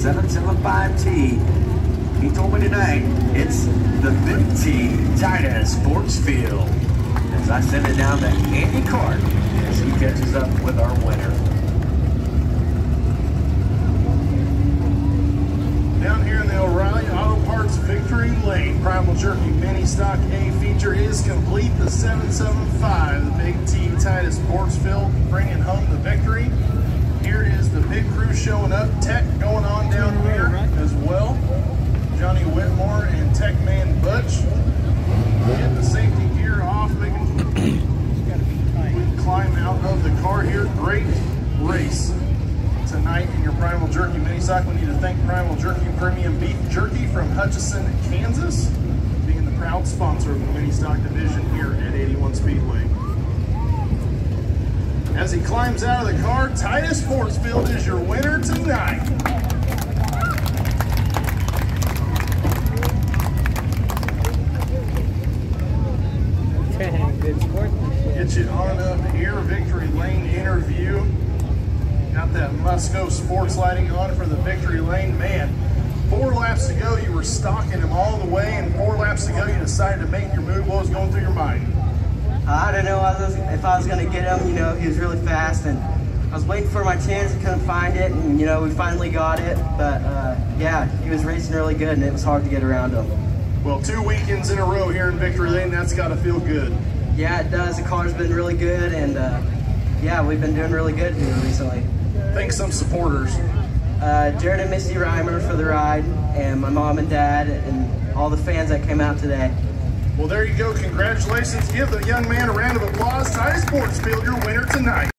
775T. He told me tonight it's the Big T Titus Sports Field. As I send it down to Andy Clark as he catches up with our winner. Down here in the O'Reilly Auto Parts Victory Lane, Primal Jerky Mini Stock A feature is complete. The 775, the Big T Titus Sports Field, bringing home the victory. Here is the big crew showing up. Tech going on down here as well. Johnny Whitmore and Tech Man Butch. Get the safety gear off. We can climb out of the car here. Great race tonight in your Primal Jerky Mini Stock. We need to thank Primal Jerky Premium Beef Jerky from Hutchinson, Kansas, being the proud sponsor of the Mini Stock division here at 81 Speedway. As he climbs out of the car, Titus Sportsfield is your winner tonight. Good sportsmanship. Get you on up here, Victory Lane interview. Got that Musco sports lighting on for the Victory Lane. Man, 4 laps to go, you were stalking him all the way, and 4 laps to go, you decided to make your move. What was going through your mind? I don't know if I was going to get him. You know, he was really fast, and I was waiting for my chance and couldn't find it, and you know, we finally got it. But yeah, he was racing really good, and it was hard to get around him. Well, 2 weekends in a row here in Victory Lane, that's got to feel good. Yeah, it does. The car's been really good, and yeah, we've been doing really good here recently. Thank some supporters. Jared and Misty Reimer for the ride, and my mom and dad, and all the fans that came out today. Well, there you go. Congratulations. Give the young man a round of applause. Titus Sportsfield, your winner tonight.